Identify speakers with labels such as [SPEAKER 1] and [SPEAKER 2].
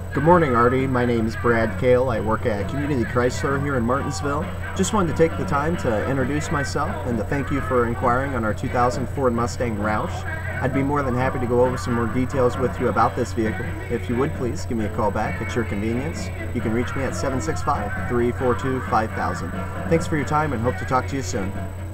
[SPEAKER 1] Good morning, Arty. My name is Brad Kale. I work at Community Chrysler here in Martinsville. Just wanted to take the time to introduce myself and to thank you for inquiring on our 2000 Ford Mustang Roush. I'd be more than happy to go over some more details with you about this vehicle. If you would, please give me a call back at your convenience. You can reach me at 765-342-5000. Thanks for your time and hope to talk to you soon.